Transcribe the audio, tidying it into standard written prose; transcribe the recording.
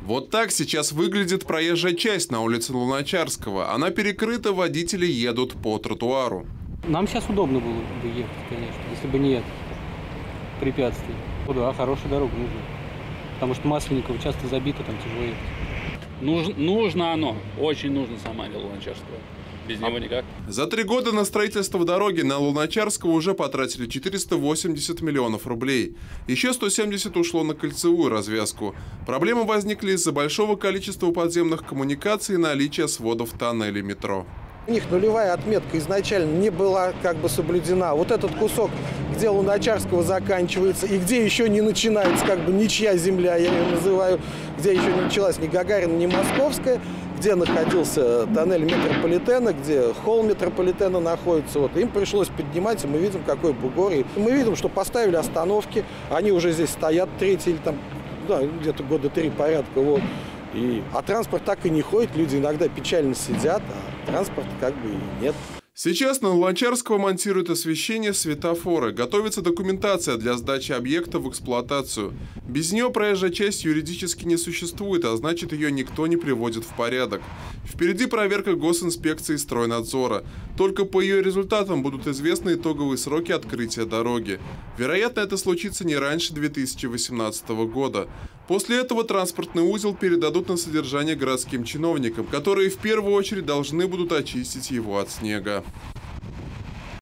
Вот так сейчас выглядит проезжая часть на улице Луначарского. Она перекрыта, водители едут по тротуару. Нам сейчас удобно было бы ехать, конечно, если бы не это препятствие. Ну да, хорошая дорога нужна. Потому что Масленникова часто забито, там тяжело ехать. Нужно оно, очень нужно сама Луначарского. Без него никак. За 3 года на строительство дороги на Луначарского уже потратили 480 миллионов рублей. Еще 170 ушло на кольцевую развязку. Проблемы возникли из-за большого количества подземных коммуникаций и наличия сводов тоннелей метро. У них нулевая отметка изначально не была соблюдена. Вот этот кусок, где Луначарского заканчивается и где еще не начинается ничья земля, я ее называю, где еще не началась ни Гагарина, ни Московская, где находился тоннель метрополитена, где холл метрополитена находится. Им пришлось поднимать, и мы видим, какой бугор. И мы видим, что поставили остановки, они уже здесь стоят третий или где-то года 3 порядка. А транспорт так и не ходит, люди иногда печально сидят, а транспорта и нет. Сейчас на Луначарского монтируют освещение, светофоры. Готовится документация для сдачи объекта в эксплуатацию. Без нее проезжая часть юридически не существует, а значит, ее никто не приводит в порядок. Впереди проверка госинспекции и стройнадзора. Только по ее результатам будут известны итоговые сроки открытия дороги. Вероятно, это случится не раньше 2018 года. После этого транспортный узел передадут на содержание городским чиновникам, которые в первую очередь должны будут очистить его от снега.